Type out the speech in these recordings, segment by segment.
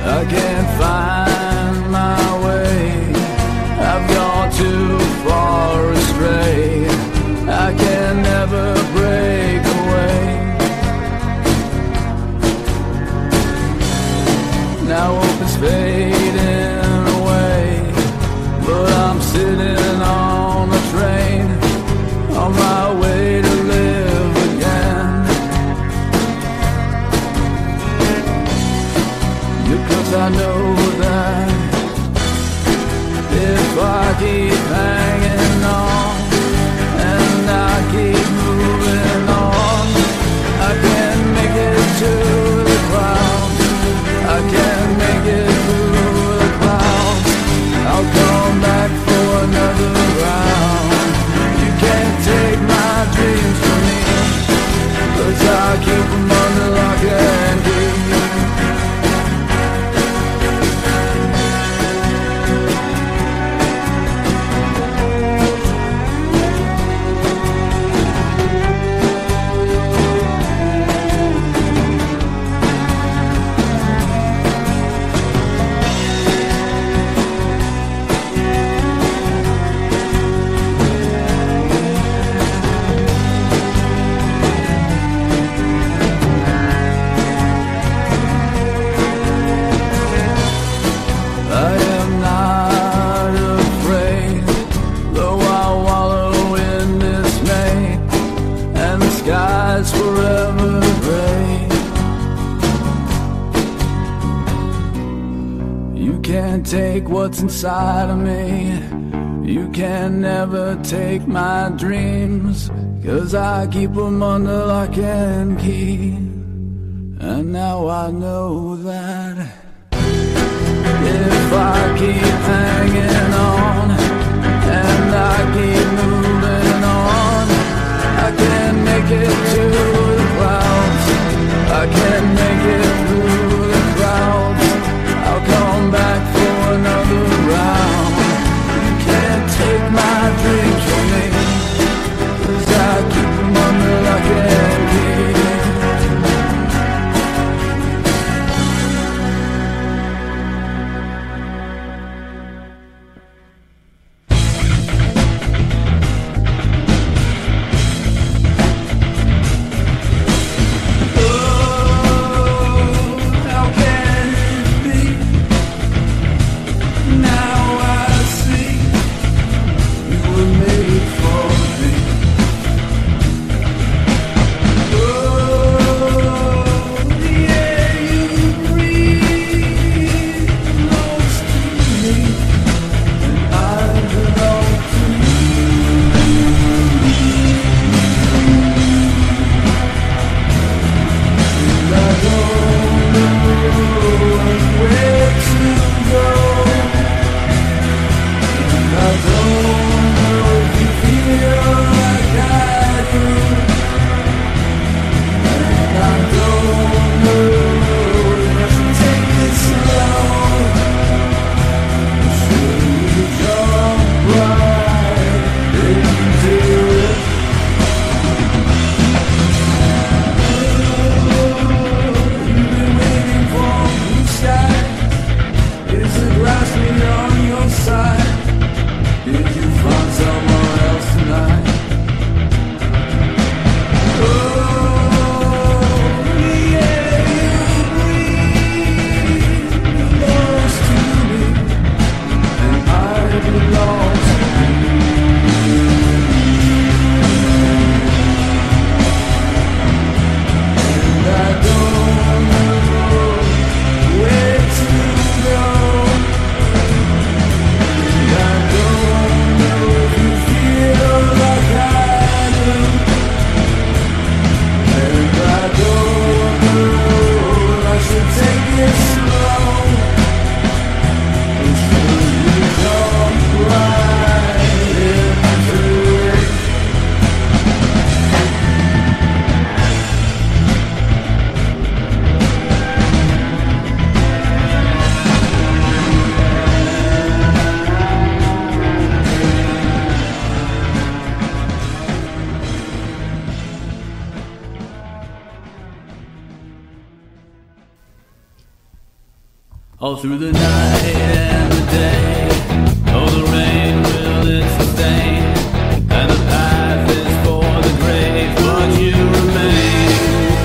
I can't find my way. I've gone too far astray. I can never break away. Now hope is fading away, but I'm sitting on a train on my way to live again. Because I know that if I keep hanging on and I keep moving on, I can make it to the clouds. I can make it through the clouds. I'll come back for another round. You can't take my dreams from me, 'cause I keep them under lock and key. Forever gray. You can't take what's inside of me. You can never take my dreams, 'cause I keep them under lock and key. And now I know that if I keep hanging on and I keep moving on, I can make it to the clouds. I can make it through the clouds. I'll come back for another round. You can't take my dreams from me, 'cause I keep them under lock and key. all through the night and the day. Oh, the rain will it sustain, and the path is for the grave, but you remain.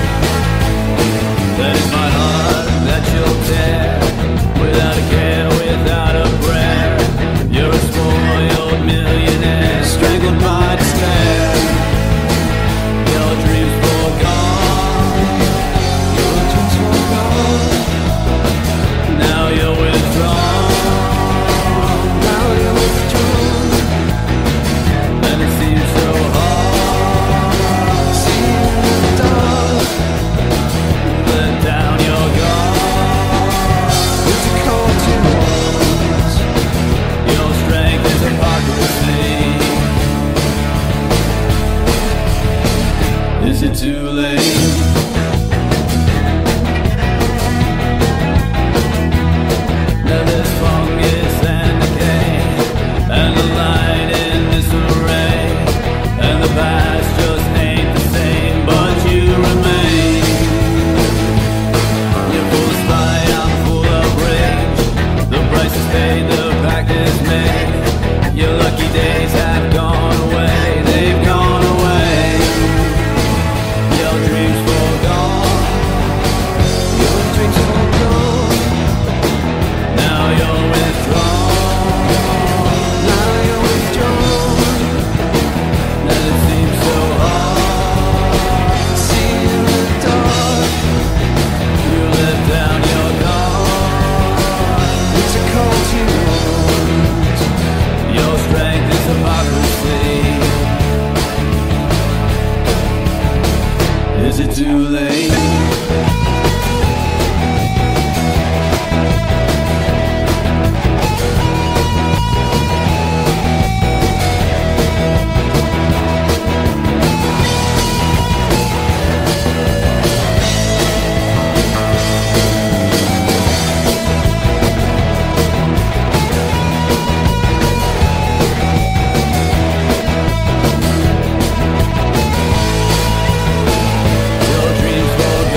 That is my heart that you'll tear, without a care, without a prayer. You're a spoiled millionaire, strangled by despair. Your dreams forgone, your dreams forgone. Now you're withdrawn, now you're withdrawn. And it seems so hard, seeing the dark. Let down your guard, it's a cold to walls. Your strength is hypocrisy. Is it too late? Now there's fungus and decay, and the light in disarray, and the past just ain't the same, but you remain. You're full of spite, I'm full of rage. The price is paid, the pact is made. Your lucky days have gone away, they've gone away. Your dreams forgone, your dreams forgone. Now you're withdrawn, now you're withdrawn. And it seems so hard, seeing the dark. You let down your guard, it's a cold you want. Your strength is hypocrisy. Is it too late? Your dreams forgone.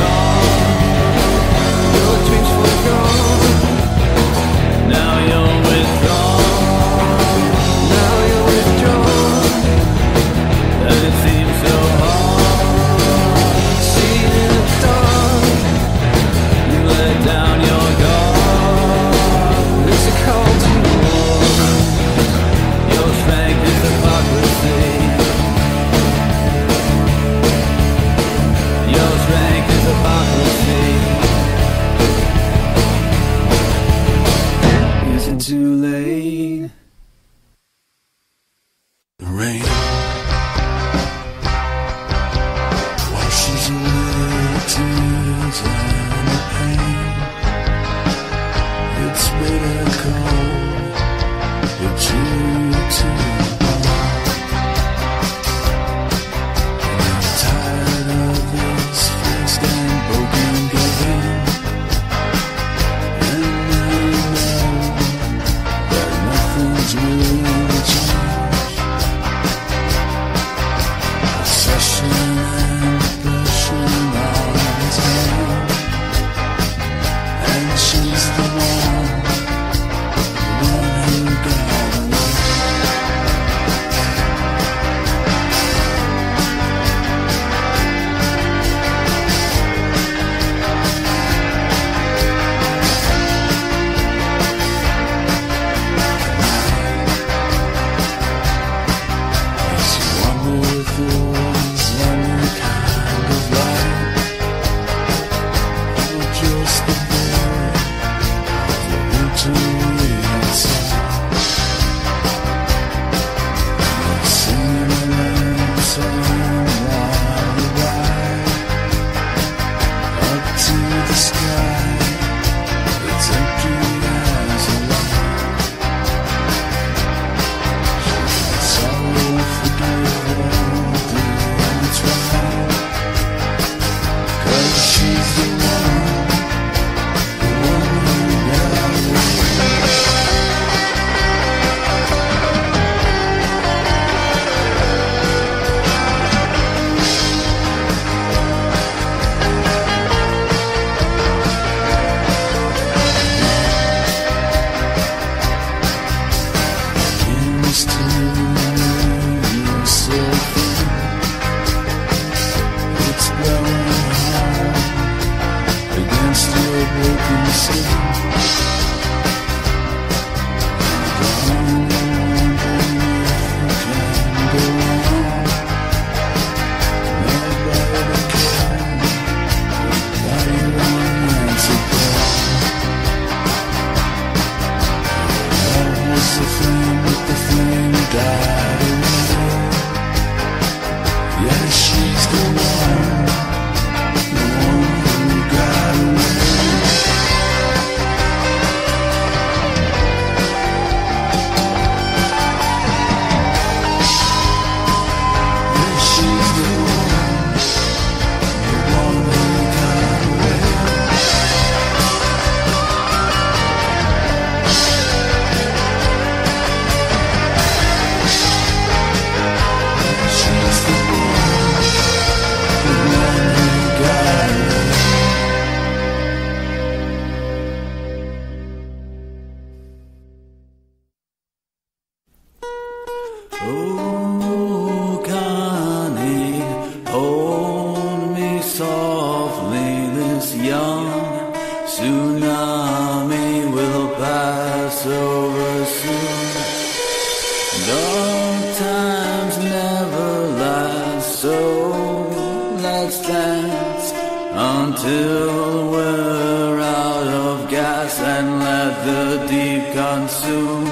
Until we're out of gas and let the deep consume.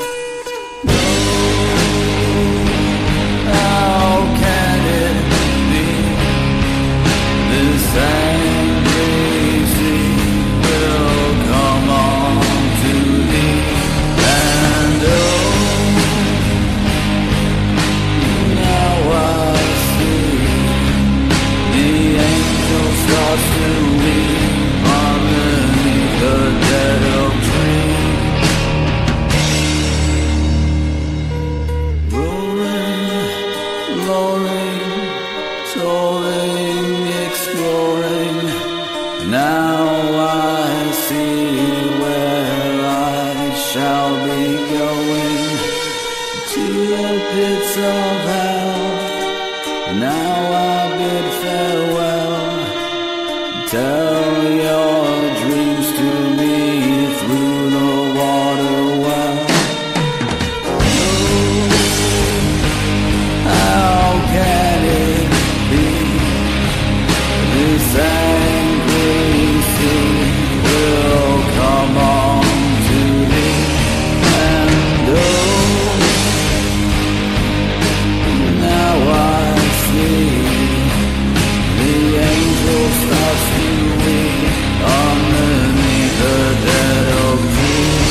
How can it be this angry sea will come on to thee? And oh, now I see the angels starts to weep underneath the dead oak tree. Rolling, rolling, soaring, exploring. Now I see where I shall be going, to the pits of hell. Now I bid farewell. Tell your dreams to me through the water well. Oh, how can it be this angry sea will come on to me? And oh, now I see the angels starts to weep underneath the dead oak tree.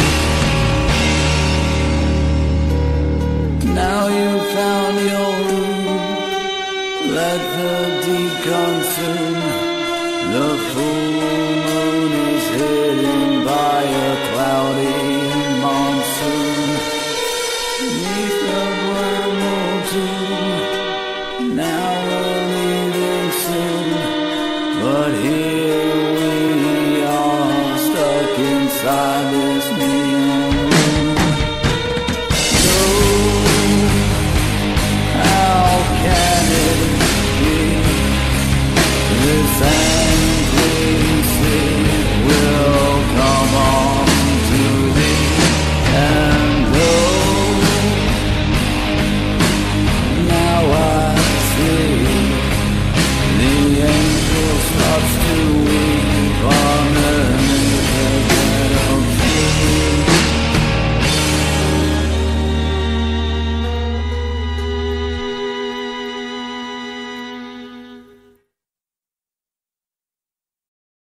Now you found your room, let the deep consume. The full moon is hidden by a cloudy monsoon. Beneath the bramble tomb, now we're leaving soon. But here we are, stuck inside this new